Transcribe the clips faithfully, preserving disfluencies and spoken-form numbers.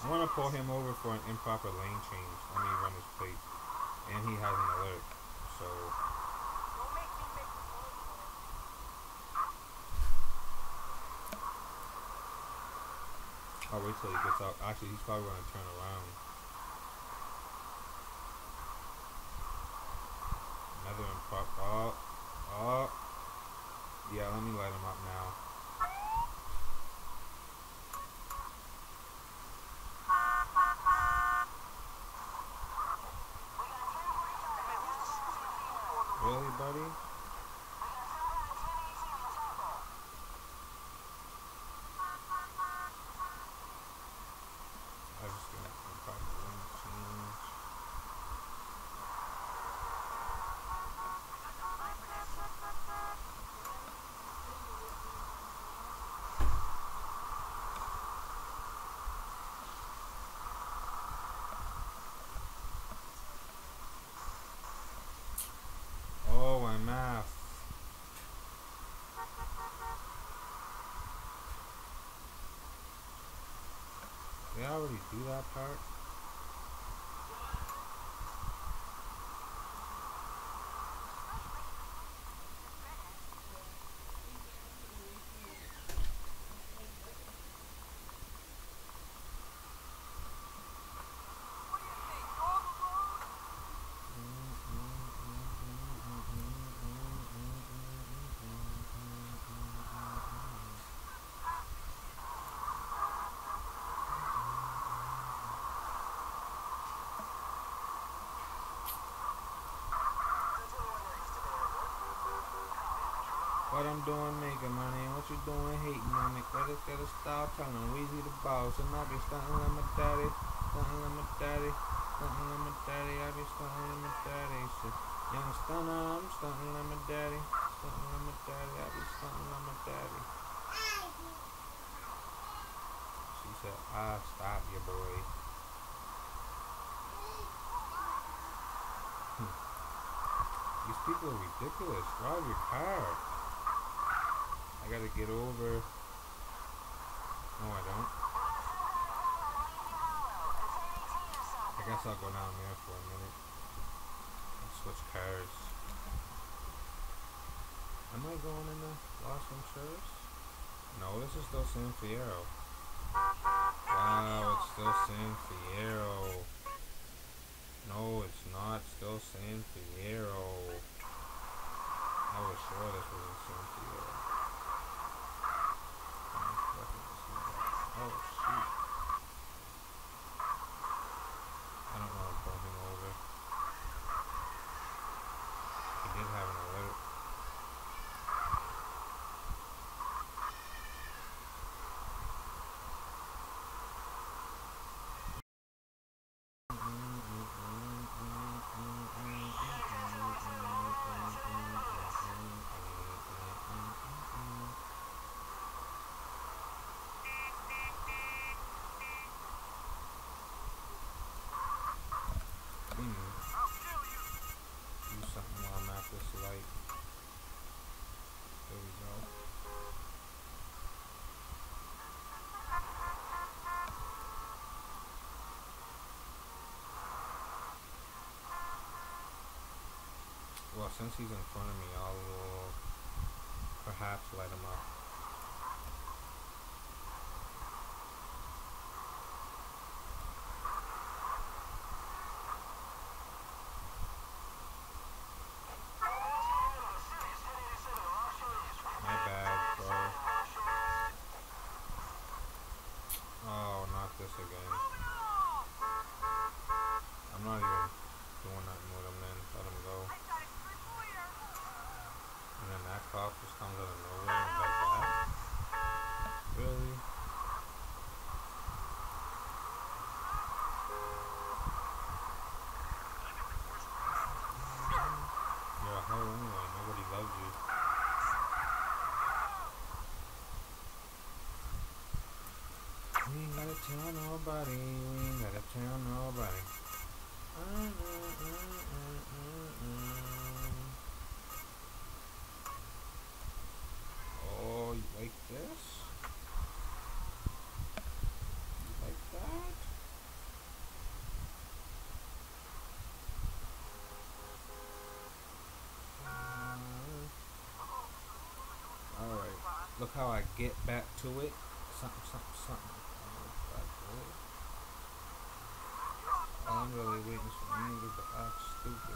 I want to pull him over for an improper lane change. Let me run his plate. And he has an alert. So, I'll wait till he gets out. Actually, he's probably going to turn around. Another improper. Oh, oh. Yeah, let me light him up now. Really, buddy? I was just gonna improper lane change. Oh, my math. Did I already do that part? What I'm doing, making money. What you doing, hating on me? Gotta, gotta stop telling Weezy the boss. And I be stunting like my daddy. Stunting like my daddy. Stunting like my daddy. I be stunting like my daddy. Shit. Young stunner, I'm stunting like my daddy. Stunting like my daddy. I be stunting like my daddy. She said, ah, stop your boy. These people are ridiculous. Drive your car. I gotta get over. No, I don't. I guess I'll go down there for a minute and switch cars. Am I going in the Los Venturas? No, this is still San Fierro. Wow, it's still San Fierro. No, it's not. Still San Fierro. I was sure this was in San Fierro. Oh, shoot. I don't know if pull him over. He did have an alert. Do something while I'm at this light. There we go. Well, since he's in front of me, I'll perhaps light him up. My bad, bro. Oh, not this again. I'm not even doing nothing with him then. Let him go. And then that cop just comes out of nowhere and does that? Really? You're a hoe anyway. Nobody loves you. We ain't gotta tell nobody. We ain't gotta tell nobody. Uh, uh, uh, uh, uh, uh. Oh, you like this? You like that? Look how I get back to it. Something, something, something. Oh, back to it. All I'm really waiting is for niggas to act stupid.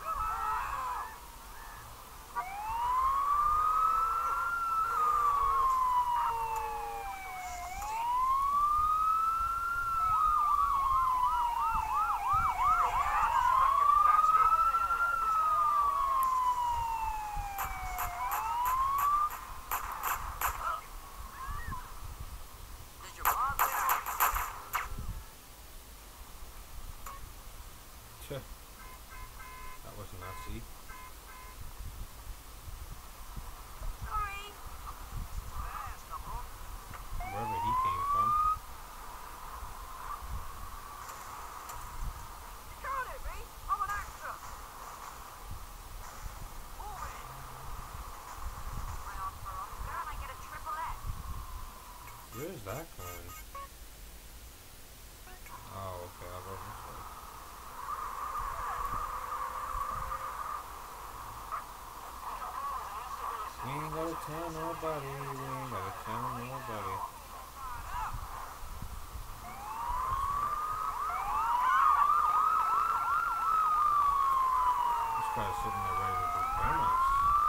That was Nazi. Wherever he came from. Where's that going? Oh, okay, I wasn't sure. We ain't gotta tell nobody, we ain't gotta tell nobody. This guy's sitting there ready to do donuts.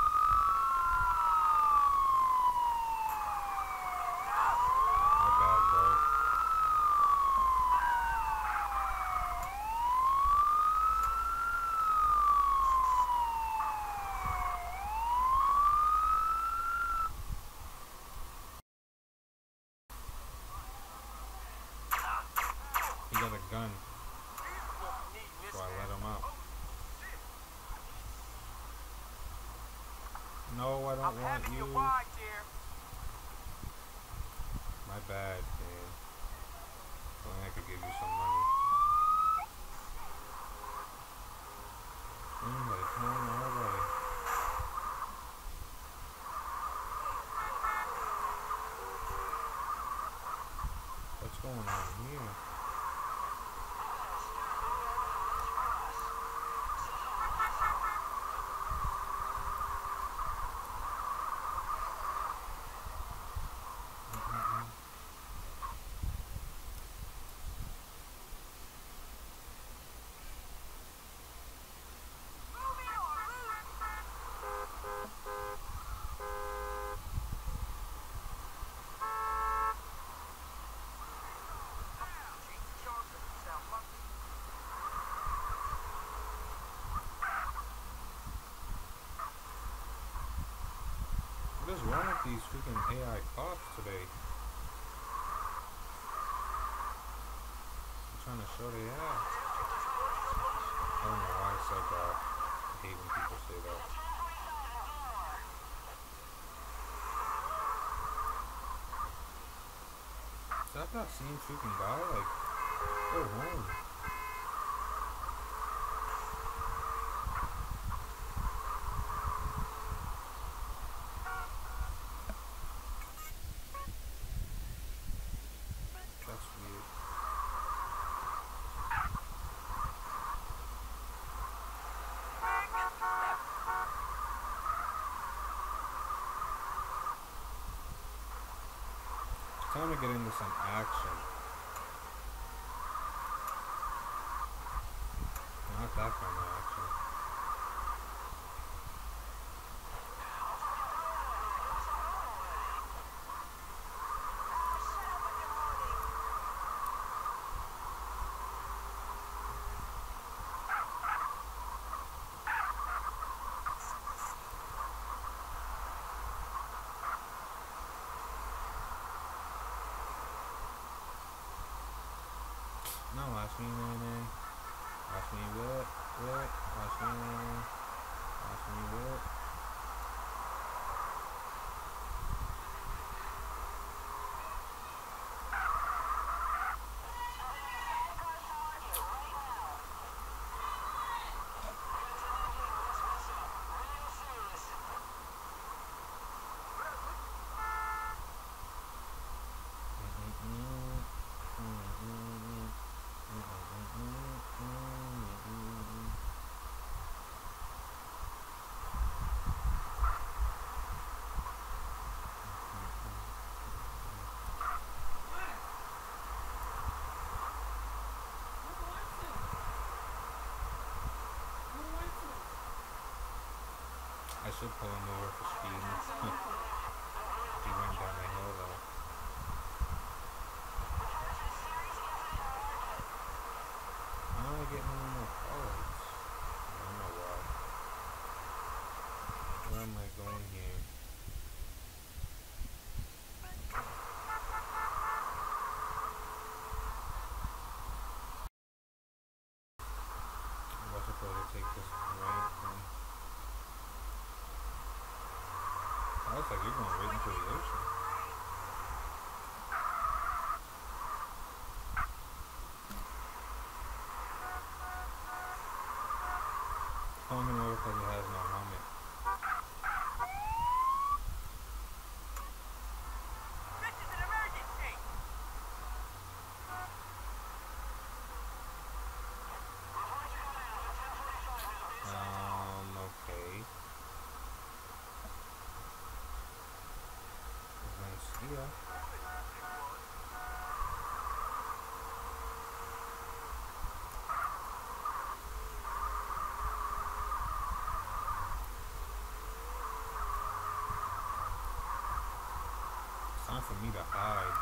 My bad, bro. He got a gun, so I let him out. No, I don't want you. My bad, man. If only I could give you some money. Mm, but it's not nobody. What's going on here? What is wrong with these freaking A I cops today? They're trying to show they ass. I don't know why I said that. I hate when people say that. Is that that same freaking guy? Like, go home. That's weird. It's time to get into some action. Not that kind of action. No, watch me, nene. Watch me whip, whip. Watch me, nene. Watch me whip. should pull him over for speeding. He went down the hill though. How am I getting any more cards? I don't know why. Where am I going here? I'm supposed to take this ramp thing. Oh, looks like you're going right into the ocean. Pulling him over because he has no helmet. This is an emergency! Um, okay. Yeah. It's time for me to hide.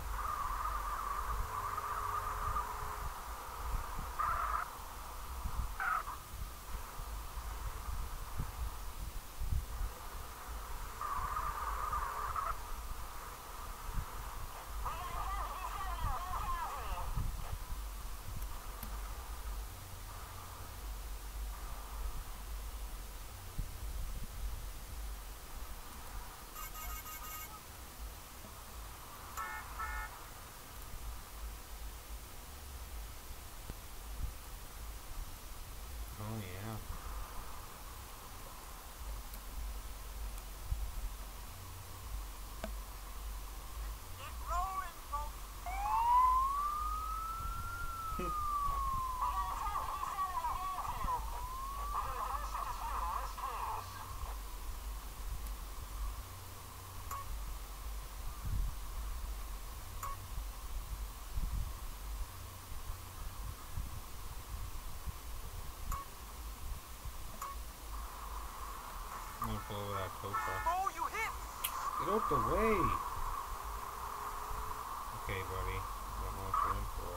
Oh yeah. Get rolling, folks! I'm gonna pull over that tow truck. Oh, you hit! Get out the way! Okay, buddy. Don't know what you're in for.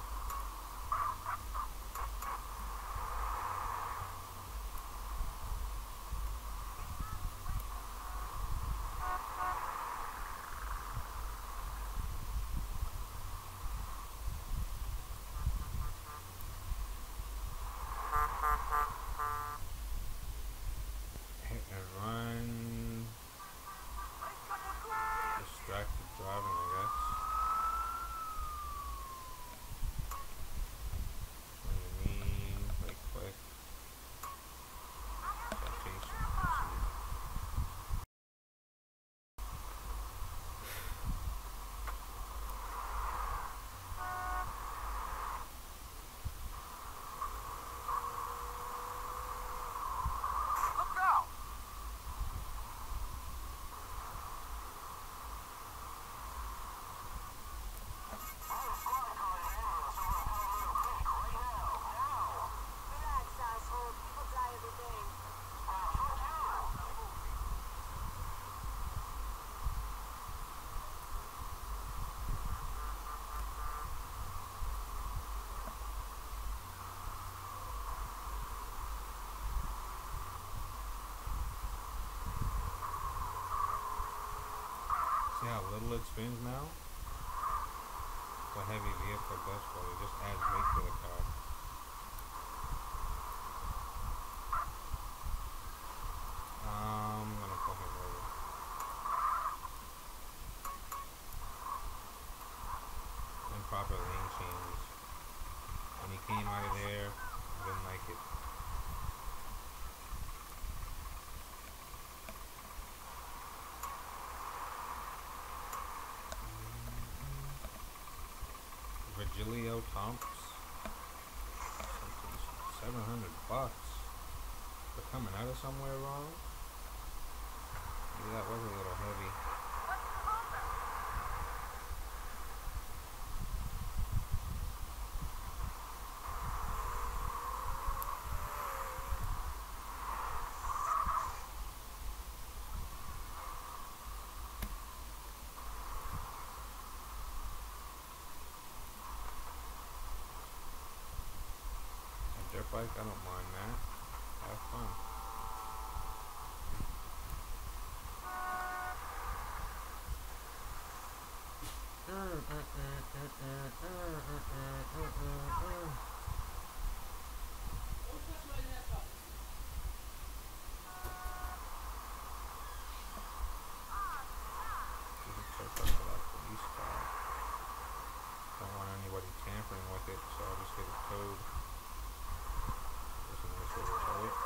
Hit and run. Distracted driving, I guess. What do you mean? Like quick. Citation. Look out! Relax, asshole. People die every day. See how little it spins now? The heavy vehicle does for it. Just adds weight to the car. Um, I'm gonna pull him over. Improper lane changes. When he came out of there, I didn't like it. Virgilio Tomps. seven hundred bucks. For coming out of somewhere wrong? Maybe that was a little heavy. bike, I don't mind that. Have fun. Don't want anybody tampering with it, so I'll just get it towed. There's a nice little tow it.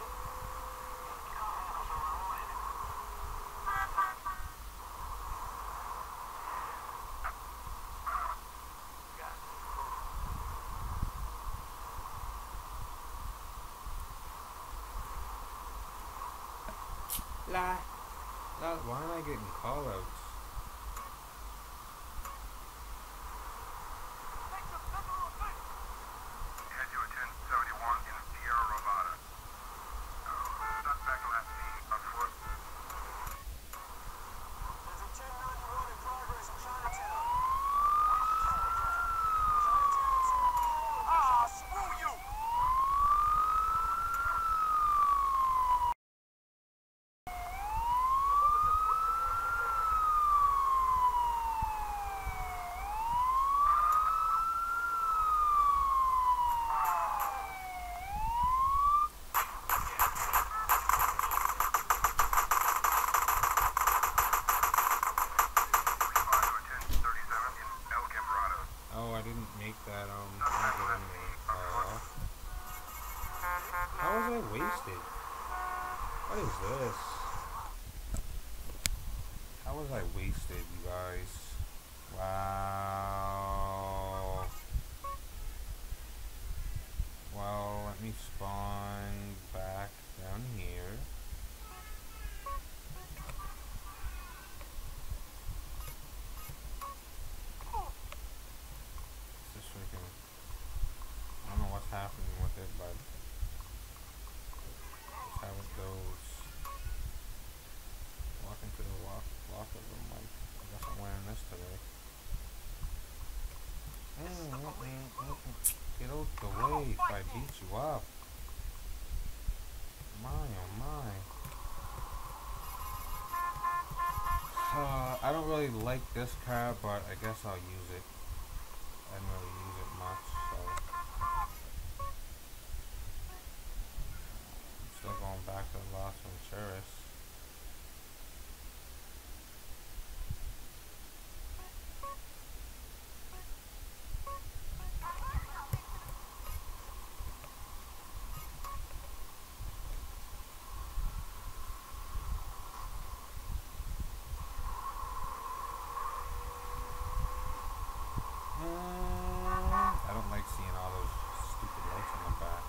La, la, why am I getting call-outs? Oh, I didn't make that, um, uh, how was I wasted? What is this? How was I wasted, you guys? Wow. Well, let me spawn back down here. This freaking, I don't know what's happening with it, but that's how it goes. Walk into the lock, locker room, like, I guess I'm wearing this today. Get out the way if I beat you up. My oh my. Uh, I don't really like this car, but I guess I'll use it. I don't really use it much, so. I'm still going back to Las Venturas. I don't like seeing all those stupid lights on the back.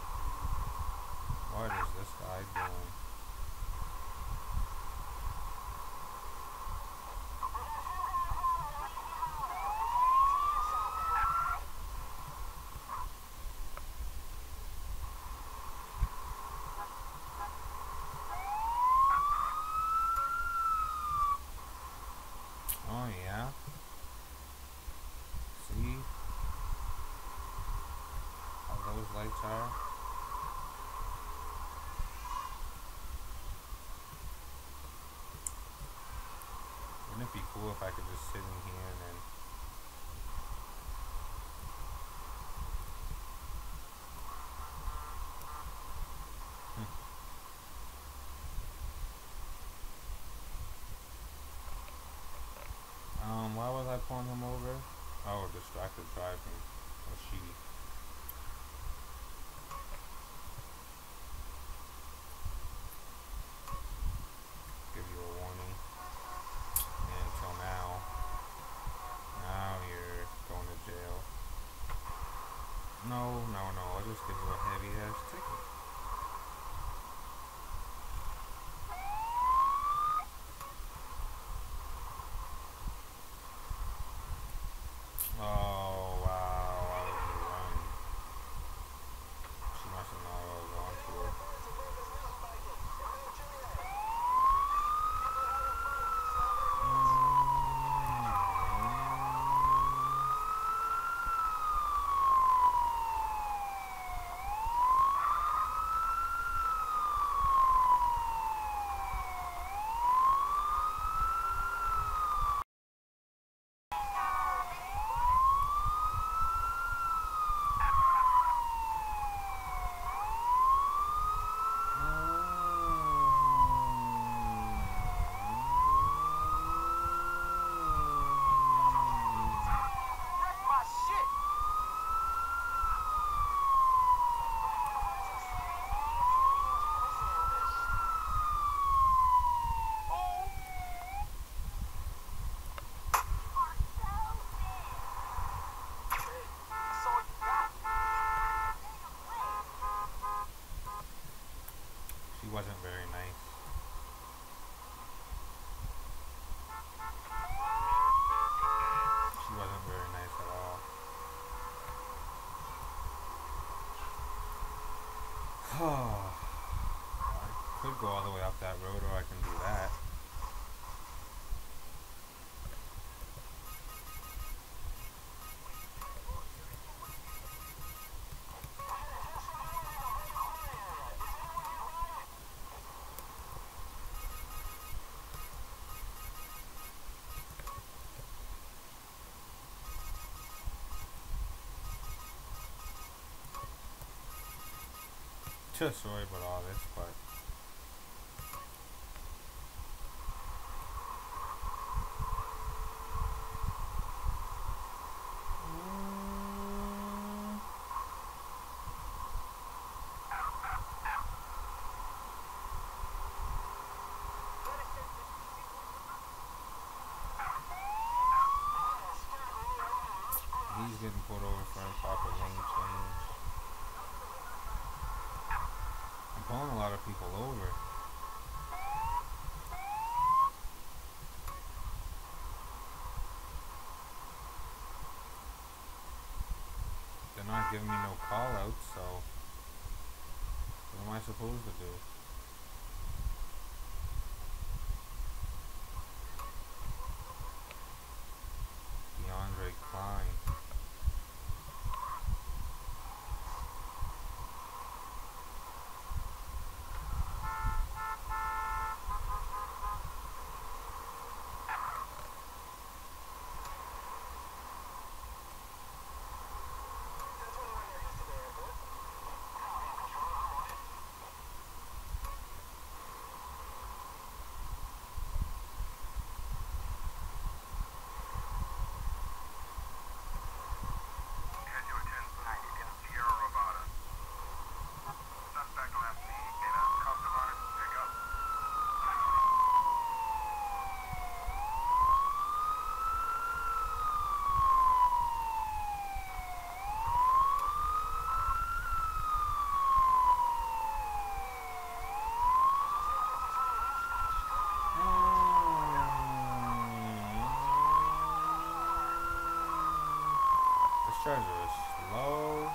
What is this guy doing? Oh yeah. See how those lights are? Wouldn't it be cool if I could just sit in here and then Um, why was I pulling him over? Oh, distracted driving. Or she. Give you a warning. And until now. Now you're going to jail. No, no, no. I'll just give you a heavy ass ticket. Oh, wow, I was running. She must have known I was on to her. wasn't very nice. She wasn't very nice at all. I could go all the way up that road, or I can do that. Just sorry about all this, but he's getting pulled over for improper lane change. I'm pulling a lot of people over. They're not giving me no call outs, so what am I supposed to do? DeAndre Klein. Charger is slow.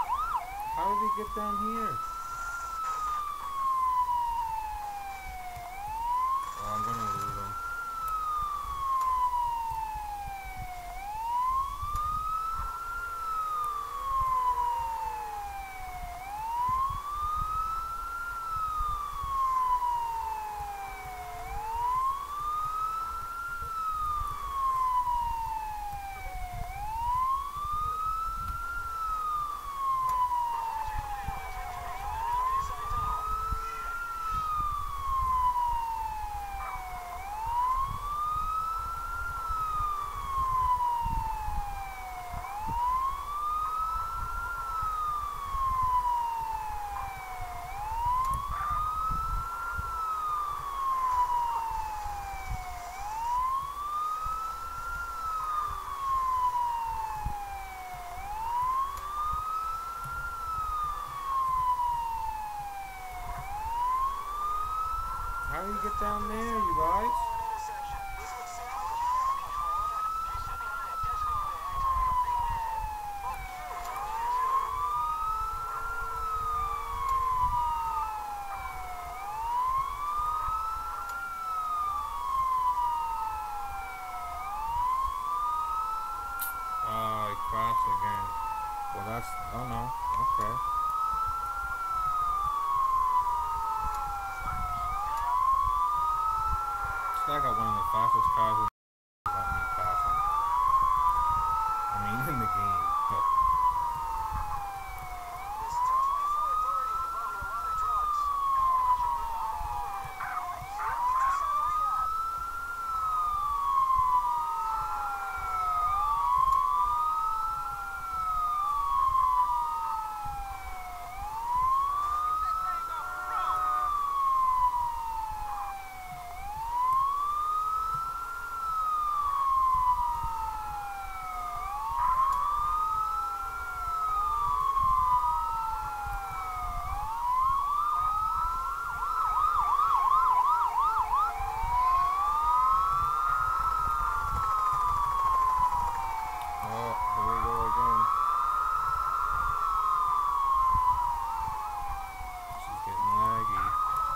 How did he get down here? you get down there, you guys? Oh, it crashed again. Well, that's... Oh, no. Okay. It's like I got one of the fastest cars in the let me pass him. I mean, in the game. But oh, here we go again. This is getting laggy.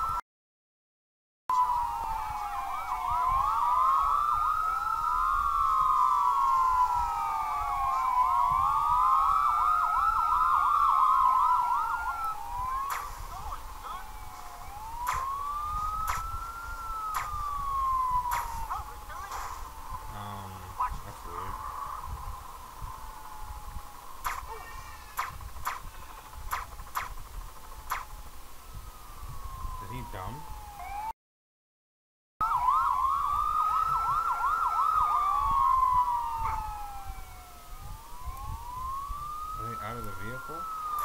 Um, that's weird. Is he dumb? Are they out of the vehicle?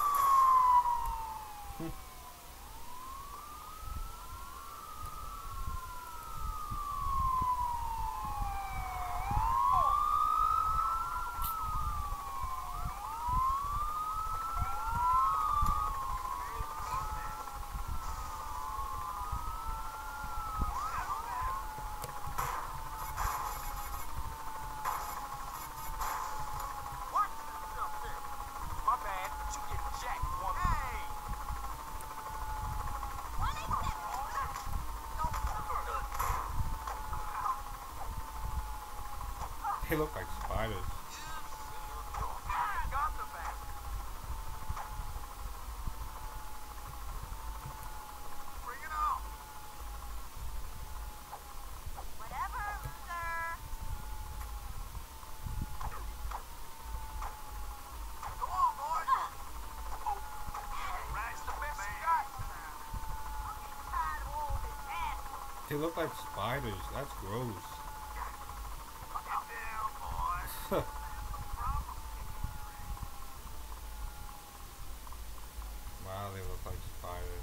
They look like spiders. Whatever, loser. Tired of all this ass. They look like spiders. That's gross. Wow, they look like spiders.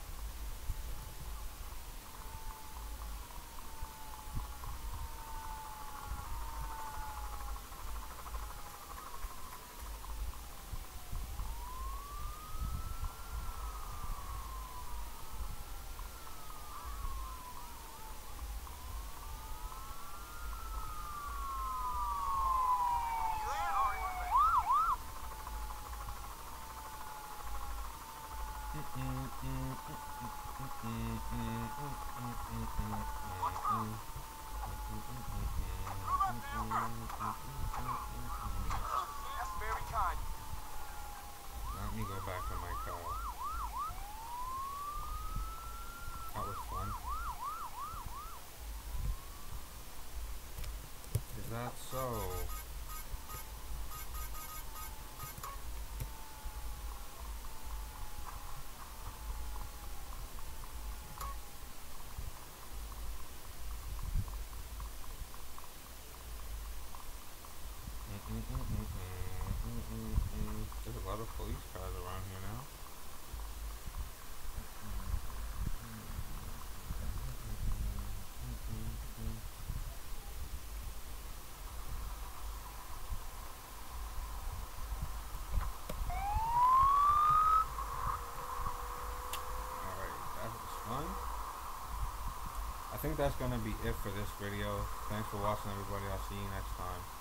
That's very kind. Let me go back to my car. That was fun. Is that so? There's a lot of police cars around here now. Alright, that was fun. I think that's gonna be it for this video. Thanks for watching, everybody. I'll see you next time.